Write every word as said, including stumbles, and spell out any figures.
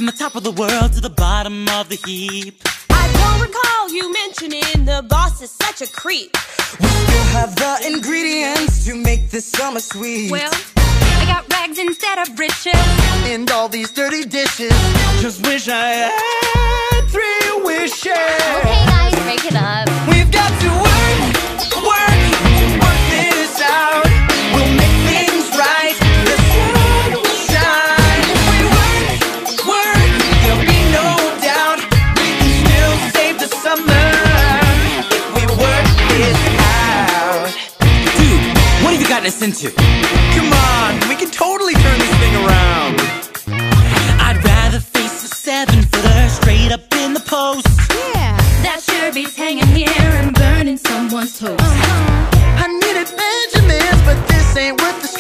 the top of the world to the bottom of the heap. I don't recall you mentioning the boss is such a creep. We still have the ingredients to make this summer sweet. Well, I got rags instead of riches, and all these dirty dishes. Just wish I had three wishes. okay guys, break it up. We've got to work, work, to work this out. We'll make things right. The sun will shine. If we work, work, there'll be no doubt. We can still save the summer if we work this out. Dude, what have you gotten us into? Come on, we can totally turn this thing around. I'd rather face a seven-footer straight up in the post. Yeah, that sure beats hanging here and burning someone's toast. I needed Benjamins, but this ain't worth the